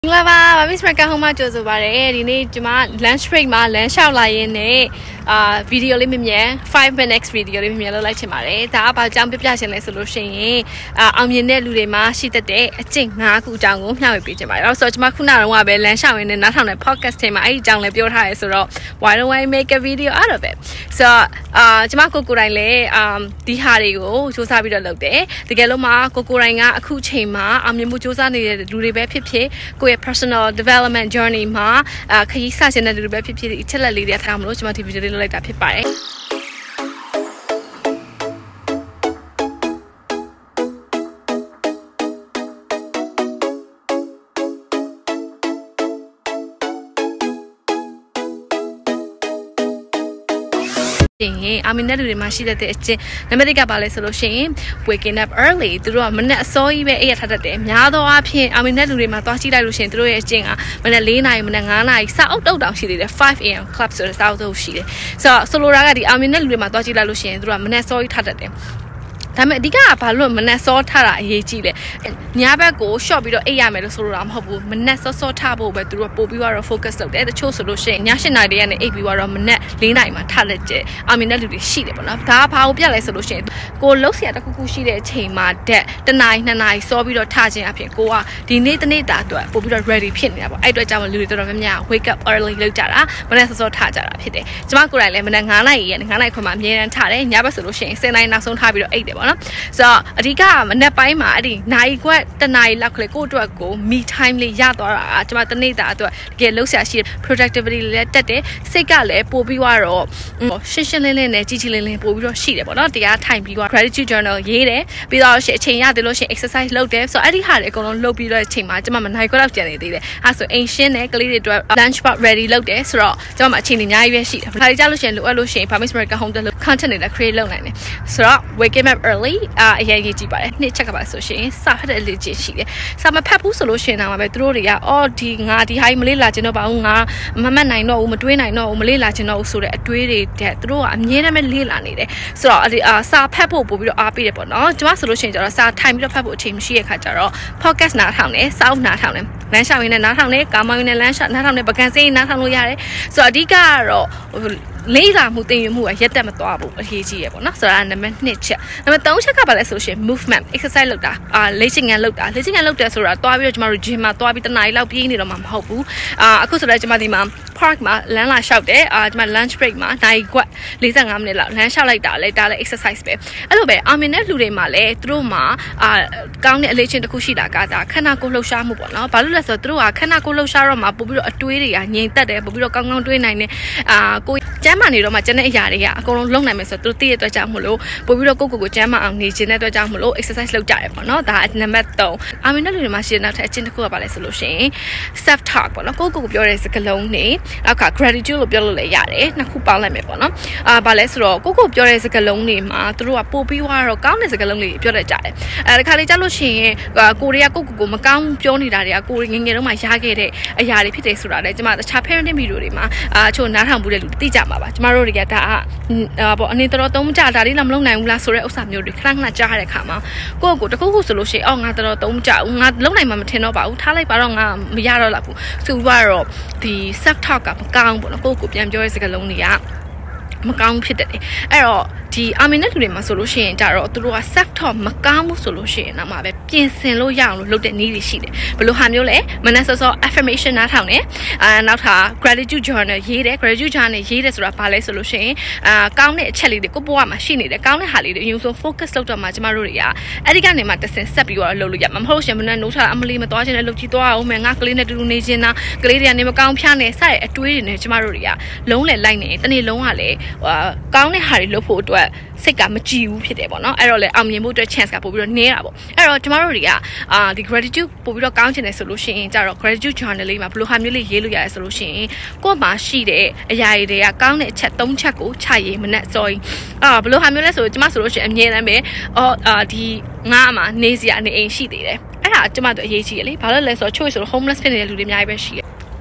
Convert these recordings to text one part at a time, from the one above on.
လာပါ Miss Marka ဟိုမှာကြိုဆိုပါတယ်ဒီနေ့ကျွန်မ lunch break မှာ lunch လျှောက်လာရင်းနဲ့ဗီဒီယိုလေးမြင်မြန်5 minutes ဗီဒီယိုလေးမြင်မြန်လုပ်လိုက်ချင်ပါတယ်ဒါကဘာအကြောင်းပြပြချင်လဲဆိုလို့ရှိရင်အောင်မြင်တဲ့လူတွေမှာရှိတတ်တဲ့အကျင့်5ခုအကြောင်းကိုမျှဝေပေးချင်ပါတယ်အဲ့တော့ကျွန်မခုနကတော့ပဲ lunch လျှောက်ရင်းနဲ့နားထောင်တဲ့ podcast ထဲမှာအဲ့ဒီအကြောင်းလည်းပြောထားရဲဆိုတော့ why don't I make a video out of it so ကျွန်မကိုတိုင်းလည်းဒီဟာတွေကိုစူးစမ်းပြီးတော့လုပ်တယ်တကယ်လို့မှကိုတိုင်းကအခုချိန်မှာအောင်မြင်မှုစူးစမ်းနေတဲ့လူတွေပဲဖြစ်ဖြစ်ကိုယ့်ရဲ့ personal development journey မှာခရီးစတင်တဲ့လူတွေပဲဖြစ်ဖြစ်အချက်လက်လေးတွေထားမလို့ကျွန်မဒီဗီဒီယိုလေးလုပ်လိုက်တာဖြစ်ပါတယ်I mean, never machine that America Palace solution, waking up early, through a minute so even 8 at a day. Yado up here, I mean, never my Toshi Lucian through a jinga when a lena, Manangana, south out she did 5 a.m. clubs or south of she. So, Soloragadi, I mean, never my Toshi Lucian through a minute so it had a day. ဒါပေမဲ့အဓိကဘာလို့မနက်စောထတာအရေးကြီးလဲညဘက်ကိုရှော့ပြီးတော့အိပ်ရမယ်လို့ဆိုလိုတာမဟုတ်ဘူးမနက်စောစောထဖို့ပဲသူတို့ပို့ပြီးတော့ focus လုပ်တယ်တချို့ဆိုလို့ရှိရင်ည7 နာရီတည်းကနေအိပ်ပြီးတော့မနက်4 နာရီမှာထလက်ကျအာမီနဲ့လူတွေရှိတယ်ပေါ့နော်ဒါကဘာကိုပြလဲဆိုလို့ရှိရင်ကိုလှုပ်ရှားတစ်ခုခုရှိတဲ့အချိန်မှာတက်တနာရီ2 နာရီစောပြီးတော့ထခြင်းအဖြစ်ကိုကဒီနေ့တနေ့တာအတွက်ပို့ပြီးတော့ ready ဖြစ်နေတာပေါ့အဲ့အတွက်ကြောင့်လူတွေတော်တော်များများ wake up early လုပ်ကြတာမနက်စောစောထကြတာဖြစ်တယ်ကျမကိုယ်တိုင်လည်းမနက်9 နာရီနဲ့9 နာရီခွဲမှာအမြဲတမ်းထတယ်ညဘက်ဆိုလို့ရှိရင်10 နာရီနောက်ဆုံးထပြီးတော့အိပ်တယ်ပေါ့နော်ဆိုတော့အဓိကမနက်ပိုင်းမှာအဲ့ဒီနိုင်ခွက်တနာရီလောက်ကလေးကိုယ့်အတွက်ကို me time လေးရသွားတာကျွန်မတနေ့တာအတွက်တကယ်လှုပ်ရှားရှိ productivity လည်းတက်တယ်စိတ်ကလည်းပို့ပြီးတော့ရှင်းရှင်းလင်းလင်းနဲ့ကြီးကြီးလင်းလင်းပို့ပြီးတော့ရှိတယ်ပေါ့နော်တရားထိုင်ပြီးတော့ gratitude journal ရေးတယ်ပြီးတော့အချိန်ရတယ်လို့ရှိရင် exercise လုပ်တယ်ဆိုတော့အဲ့ဒီဟာတွေအကုန်လုံးလုပ်ပြီးတော့အချိန်မှာကျွန်မနိုင်ခွက်လောက်ကျန်နေသေးတယ်အဲ့ဆိုအိမ်ရှင်းနဲ့ကလေးတွေအတွက် lunch box ready လုပ်တယ်ဆိုတော့ကျွန်မအချိန်တွေအများကြီးပဲရှိတယ်ဒါတွေကြားလို့ရှိရင်လိုအပ်လို့ရှိရင် Miss Marka home တက်လို့ content တွေလည်း create လုပ်နိုင်တယ်ဆိုတော့ waking up early အရေးကြီးပါတယ်နှစ်ချက်ကပါဆိုရှင်စာဖတ်တဲ့လေ့ကျင့်ရှိတယ်စာမဖတ်ဘူးဆိုလို့ရှင်တော့ပဲသူတို့တွေကအော်ဒီငါဒီဟိုင်းမလေးလာခြင်းတော့ပါဘူးငါမမှတ်နိုင်တော့ဘူးမတွေးနိုင်တော့ဘူးမလေးလာခြင်းတော့ဘူးဆိုတဲ့အတွေးတွေတဲ့သူတို့ကအမြဲတမ်းပဲလေးလာနေတယ်ဆိုတော့စာဖတ်ဖို့ပို့ပြီးတော့အားပေးတယ်ပေါ့နော်ကျွန်မဆိုလို့ရှင်ကျတော့စာထိုင်ပြီးတော့ဖတ်ဖို့အချိန်မရှိတဲ့ခါကျတော့ podcast နားထောင်တယ်စောင်းနားထောင်တယ်လမ်းလျှောက်ရင်းနဲ့နားထောင်တယ်ကာမောင်းရင်းနဲ့လမ်းလျှောက်နားထောင်တယ်ပကံစိမ်းနားထောင်လို့ရတယ်ဆိုတော့အဓိကကတော့လေးလာမှုတင်ယူမှုရက်တက်မသွားဘူးအရေးကြီးရပေါ့နော်ဆိုတော့နံပါတ်2ချက်နံပါတ်3ချက်ကပါလဲဆိုရှင် movement exercise လုပ်တာလေ့ကျင့်ခန်းလုပ်တယ်ဆိုတာသွားပြီးတော့ကျမတို့ gym မှာသွားပြီးတနားရီလောက်ပြေးနေတော့မှမဟုတ်ဘူးအခုဆိုတော့ကျမဒီမှာ park မှာလမ်းလာလျှောက်တယ်ကျမ lunch break မှာနိုင်ခွက်45 မိနစ်လောက်လမ်းလျှောက်လိုက်တာလေဒါလည်း exercise ပဲအဲ့လိုပဲအာမင်တဲ့လူတွေမှာလည်းသူတို့မှာကောင်းတဲ့အလေ့ကျင့်တစ်ခုရှိတာကခန္ဓာကိုယ်လှုပ်ရှားမှုပေါ့နော်ဘာလို့လဲဆိုတော့သူတို့ကခန္ဓာကိုယ်လှုပ်ရှားတော့မှပို့ပြီးတော့အတွေးတွေကငြိမ်သက်တယ်ပို့ပြီးတော့ကောင်းကောင်းတွေးနိုင်တယ်ကိုကျမ်းမာနေတော့မှကျန်တဲ့အရာတွေကအကုန်လုံးလုပ်နိုင်မယ်ဆိုတော့သူတို့သိရတဲ့အတွက်ကြောင့်မလို့ပို့ပြီးတော့ကိုကျမ်းမာအောင်နေခြင်းတဲ့အတွက်ကြောင့်မလို့ exercise လုပ်ကြတယ်ပေါ့နော်ဒါနံပါတ်3အာမင်တဲ့လူတွေမှာရှိတဲ့နောက်ထပ်အချင်းတစ်ခုကပါလဲဆိုလို့ရှိရင် self talk ပေါ့နော်ကိုပြောတဲ့စကားလုံးတွေနောက်က gratitude လို့ပြောလို့လည်းရတယ်နှစ်ခုပေါင်းလိုက်မယ်ပေါ့နော်ဘာလဲဆိုတော့ကိုပြောတဲ့စကားလုံးတွေမှာသူတို့ကပို့ပြီးတော့ကောင်းတဲ့စကားလုံးတွေပြောတတ်ကြတယ်ဒီခါလေးကြားလို့ရှိရင်ကိုတွေကကိုမကောင်းပြောနေတာတွေကကိုငယ်ငယ်တုန်းကရခဲ့တဲ့အရာတွေဖြစ်တယ်ဆိုတာလည်းကျမတခြား parenting video တွေမှာချို့နားထောင်ဘူးတဲ့လူသိကြမှာပါကျမတို့တွေကဒါပေါ့အနေတော်သုံးကြဒါလေးလည်းမလုပ်နိုင်ဘူးလားဆိုတဲ့ဥစ္စာမျိုးတွေခဏကြားရတဲ့ခါမှာကိုတခုခုဆိုလို့ရှိရင်ငါတော်သုံးကြဘူးငါလုပ်နိုင်မှမထင်တော့ပါဘူးထားလိုက်ပါတော့ငါမရတော့လားဘူးဆိုတော့ဒီ self talk ကမကောင်းဘူးနော်ကိုပြန်ပြောတဲ့စကားလုံးတွေကမကောင်းဖြစ်တယ်အဲ့တော့ဒီအာမင်တဲ့လူတွေမှာဆိုလို့ရှိရင်ကြတော့သူတို့က self talk မကောင်းဘူးဆိုလို့ရှိရင်တော့မှပဲပြင်ဆင်လို့ရအောင်လို့လုပ်တဲ့နည်းတွေရှိတယ်ဘယ်လိုဟာမျိုးလဲမနက်စော affirmation နားထောင်တယ်နောက်ထပ် gratitude journal ရေးတယ် gratitude journal ရေးတယ်ဆိုတာဘာလဲဆိုလို့ရှိရင်ကောင်းတဲ့အချက်လေးတွေကိုဘဝမှာရှိနေတယ်ကောင်းတဲ့ဟာလေးတွေအရင်ဆုံး focus လုပ်တော့မှကျမတို့တွေကအဲ့ဒီကနေမှတစ်ဆင့်ဆက်ပြီးတော့လုပ်လို့ရမှာမဟုတ်ရှင်မနက်နိုးထားအမလီမသွားခြင်းနဲ့လုပ်ကြည့်သွားအောင်မယ်ငါကလေးနဲ့တူတူနေခြင်းနာကလေးတွေကနေမကောင်းဖျားနေစတဲ့အတွေးတွေနဲ့ကျမတို့တွေကလုံးလေလိုက်နေတနေ့လုံးကလည်းကောင်းတဲ့ဟာတွေလုပ်ဖို့အတွက်စိတ်ကမကြည်ဘူးဖြစ်တယ်ပေါ့နော်အဲ့တော့လေအောင်မြင်မှုအတွက် chance ကပို့ပြီးတော့နည်းတာပေါ့အဲ့တော့ကျမတို့တွေကဒီ gratitude ပို့ပြီးတော့ကောင်းချင်တယ်ဆိုလို့ရှိရင်ကြတော့ gratitude journal လေးမှာဘယ်လိုဟာမျိုးလေးရေးလို့ရတယ်ဆိုလို့ရှိရင်ကိုယ့်မှာရှိတဲ့အရာတွေကကောင်းတဲ့အချက်3ချက်ကိုချရေးမနဲ့စောရင်ဘယ်လိုဟာမျိုးလဲဆိုကျမဆိုလို့ရှိရင်အမြဲတမ်းပဲဒီငါမှာနေစရာနေအိမ်ရှိသေးတယ်အဲ့ဒါကျမတို့အရေးကြီးတယ်လေဘာလို့လဲဆိုတော့ချို့ဆို homeless ဖြစ်နေတဲ့လူတွေအများကြီးပဲရှိတယ်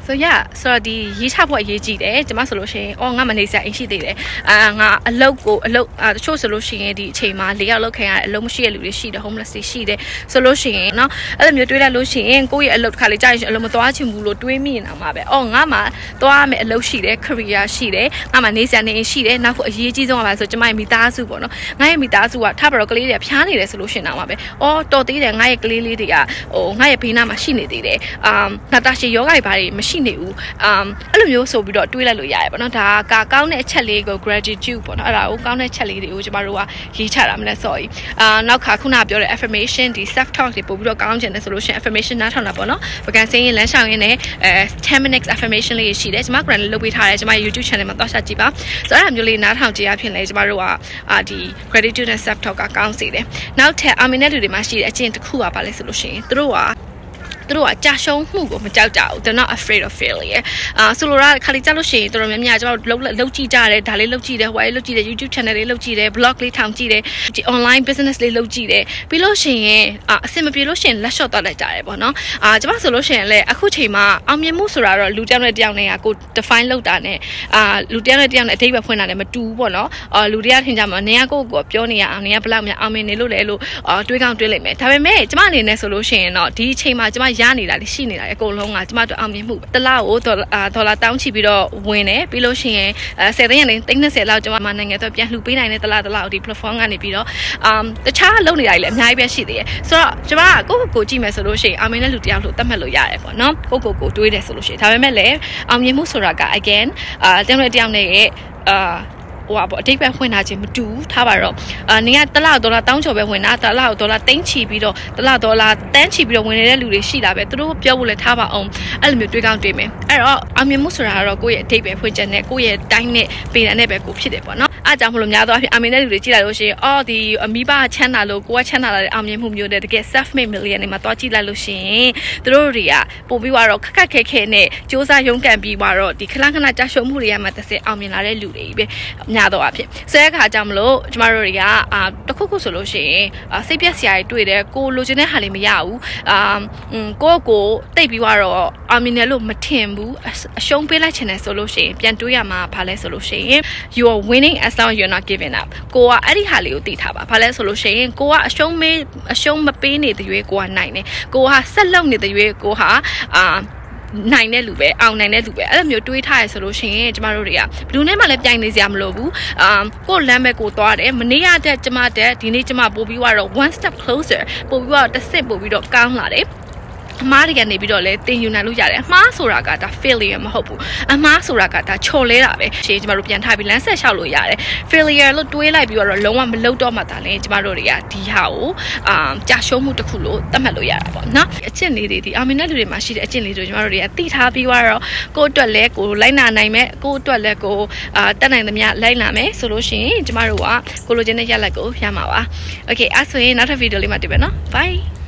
so yeah so the yi cha bwa yi ji de jama solution oh nga ma nei sia in shi de nga a lok ko a lok cho solution di aချိန်ma 4 ယောက်လောက်ခံရအလုံးမရှိတဲ့လူတွေရှိတယ် homeless တွေရှိတယ် solution เนาะအဲ့လိုမျိုးတွေးလိုက်လို့ရှိရင်ကိုယ့်ရဲ့အလုပ်တစ်ခါလေးကြာရင်အလုပ်မသွားချင်ဘူးလို့တွေးမိနေတာမှာပဲအော်ငါမှသွားမယ်အလုပ်ရှိတယ် career ရှိတယ်ငါမှနေစရာနေရှိတယ်နောက်အရေးကြီးဆုံးကပါဆိုကျမရဲ့မိသားစုပေါ့နော်ငါရဲ့မိသားစုကထားပါတော့ကလေးတွေဖျားနေတယ်ဆိုလို့ရှင်တော့မှာပဲအော်တော်သေးတယ်ငါရဲ့ကလေးလေးတွေကဟိုငါရဲ့ဘေးနားမှာရှိနေသေးတယ်ငါတာရှည်ယောဂတွေဘာတွေမရှိနေဘူးအဲ့လိုမျိုးဆိုပြီးတော့တွေးလိုက်လို့ရတယ်ပေါ့နော်ဒါကကောင်းတဲ့အချက်လေးကို gratitude ပေါ့နော်အဲ့ဒါကိုကောင်းတဲ့အချက်လေးတွေကိုကျမတို့ကရေးချတာမလဲ sorry နောက်ခါခုနပြောတဲ့ affirmation ဒီ self talk တွေပို့ပြီးတော့ကောင်းချင်တယ်ဆိုလို့ရှင် affirmation နားထောင်တာပေါ့နော်ပကံစင်းရင်လမ်းလျှောက်ရင်းနဲ့10 minutes affirmation လေးရှိတယ်ကျမ grant လုပ်ပေးထားတယ်ကျမ YouTube channel မှာသွားရှာကြည့်ပါဆိုတော့အဲ့ဒါမျိုးလေးနားထောင်ကြည့်ရဖြစ်လဲကျမတို့ကဒီ gratitude နဲ့ self talk ကကောင်းစေတယ်နောက်ထပ်အာမင်တဲ့လူတွေမှာရှိတဲ့အကျင့်တစ်ခုကပါလဲဆိုလို့ရှင်သူတို့ကကြာရှုံးမှုကိုမကြောက်ကြဘူး they're not afraid of failure ဆိုလိုတာခါလေးကြောက်လို့ရှိရင်တော်တော်များများကျွန်တော်လုပ်ကြည့်ကြတယ်ဒါလေးလုပ်ကြည့်တယ်ဟိုလေးလုပ်ကြည့်တယ် YouTube channel လေးလုပ်ကြည့်တယ် blog လေးထောင်ကြည့်တယ်ဒီ online business လေးလုပ်ကြည့်တယ်ပြီးလို့ရှိရင်အဆင်မပြေလို့ရှိရင်လက်လျှော့သွားလိုက်ကြတယ်ပေါ့နော်ကျွန်မဆိုလို့ရှိရင်လည်းအခုချိန်မှာအောင်မြင်မှုဆိုတာတော့လူတစ်ယောက်နဲ့တစ်ယောက်နဲ့ကို define လုပ်တာနဲ့လူတစ်ယောက်နဲ့တစ်ယောက်နဲ့အဓိပ္ပာယ်ဖွင့်တာနဲ့မတူဘူးပေါ့နော်လူတွေကထင်ကြမှာနေရာကိုပြောနေရအောင်နေရာဘလောက်များအောင်မြင်နေလို့လဲလို့တွေးကောင်းတွေးလိုက်မယ်ဒါပေမဲ့ကျွန်မအနေနဲ့ဆိုလို့ရှိရင်တော့ဒီအချိန်မှာကျွန်မရနေတာလေးရှိနေတာအကုန်လုံးကကျမတို့အောင်မြင်မှုတစ်လားကိုဒေါ်လာတောင်းချပြီးတော့ဝင်တယ်ပြီးလို့ရှိရင်10သိန်းနဲ့30လောက်ကျမနိုင်ငံတော့ပြန်လှူပေးနိုင်တဲ့တစ်လားဒီ platform ကနေပြီးတော့တခြားလုပ်နေတာတွေလည်းအများကြီးပဲရှိသေးတယ်ဆိုတော့ကျမကကိုကြည့်မယ်ဆိုလို့ရှိရင်အောင်မြင်တဲ့လူတယောက်လို့သတ်မှတ်လို့ရတယ်ပေါ့နော်ကိုတွေးတယ်ဆိုလို့ရှိရင်ဒါပေမဲ့လည်းအောင်မြင်မှုဆိုတာက again တယောက်နဲ့ရဲ့ဟိုပါအတိတ်ပဲဝင်လာခြင်းမတူထားပါတော့နေကတစ်လောက်ဒေါ်လာတောင်းချော်ပဲဝင်တာတစ်လောက်ဒေါ်လာသိန်းချီပြီးတော့တစ်လောက်ဒေါ်လာတန်းချီပြီးတော့ဝင်နေတဲ့လူတွေရှိတာပဲသူတို့ပြောဖို့လဲထားပါအောင်အဲ့လိုမျိုးတွေးကောင်းတွေးမယ်အဲ့တော့အောင်မြင်မှုဆိုတာကတော့ကိုယ့်ရဲ့အတိတ်ပဲဖွင့်ချက်နဲ့ကိုယ့်ရဲ့တိုင်းနဲ့ပေတာနဲ့ပဲကိုဖြစ်တယ်ပေါ့နော်အားကြောင့်မလို့များသောအားဖြင့်အောင်မြင်တဲ့လူတွေကြည့်လိုက်လို့ရှိရင်အော်ဒီအမိဘချမ်းသာလို့ကိုကချမ်းသာလာတဲ့အောင်မြင်မှုမျိုးတဲ့တကယ် self made millionaire တွေမှာတွားကြည့်လိုက်လို့ရှိရင်သူတို့တွေကပို့ပြီးတော့ခက်ခဲနဲ့စူးစမ်းရုန်းကန်ပြီးတော့ဒီခဏကြာရှုံးမှုတွေရမှာတစ်စက်အောင်မြင်လာတဲ့လူတွေပဲများသောအားဖြင့်ဆဲခါကြောင့်မလို့ကျမတို့တွေကတခုဆိုလို့ရှိရင်စိတ်ပြက်စရာတွေတွေ့တယ်ကိုလိုချင်တဲ့ဟာလေးမရဘူးကိုတိတ်ပြီးတော့အောင်မြင်တယ်လို့မထင်ဘူးအရှုံးပေးလိုက်ချင်တယ်ဆိုလို့ရှိရင်ပြန်တွေးရမှာဘာလဲဆိုလို့ရှိရင် you are winning as long as you're not giving up ကိုကအဲ့ဒီဟာလေးကိုသိထားပါဘာလဲဆိုလို့ရှိရင်ကိုကအရှုံးမပေးနေတဲ့ရွေးကိုကနိုင်တယ်ကိုကဆက်လုပ်နေတဲ့ရွေးကိုဟာနိုင်တဲ့လူပဲအောင်နိုင်တဲ့လူပဲအဲ့လိုမျိုးတွေးထားရဆိုလို့ရှိရင်ကျမတို့တွေကဘယ်သူနဲ့မှလည်းပြိုင်နေစရာမလိုဘူးကိုလမ်းပဲကိုသွားတယ်မနေ့ကတည်းကကျမတက်ဒီနေ့ကျမပို့ပြီးတော့ one step closer ပို့ပြီးတော့တစ်ဆင့်ပို့ပြီးတော့ကောင်းလာတယ်အမားတွေကနေပြီးတော့လဲတင်ယူနိုင်လို့ရတယ်အမားဆိုတာကဒါ failure မဟုတ်ဘူးအမားဆိုတာကဒါချော်လဲတာပဲရှင်းကျမတို့ပြန်ထားပြီးလမ်းဆက်လျှောက်လို့ရတယ် failure လို့တွေးလိုက်ပြီးတော့လုံးဝမလုပ်တော့မှဒါလည်းကျမတို့တွေကဒီဟာကိုကြာရှုံးမှုတစ်ခုလို့သတ်မှတ်လို့ရတာပေါ့နော်အကျင့်လေးတွေဒီအောင်မြင်တဲ့လူတွေမှာရှိတဲ့အကျင့်လေးတွေကျမတို့တွေကသိထားပြီးတော့ကိုယ့်အတွက်လဲကိုလိုက်နာနိုင်မယ်ကိုယ့်အတွက်လဲကိုတက်နိုင်သမျှလိုက်နာမယ်ဆိုလို့ရှိရင်ကျမတို့ကကိုလိုချင်တဲ့ရလဒ်ကိုရမှာပါ okay အဲ့ဆိုရင်နောက်ထပ်ဗီဒီယိုလေးမှာတွေ့မယ်နော် bye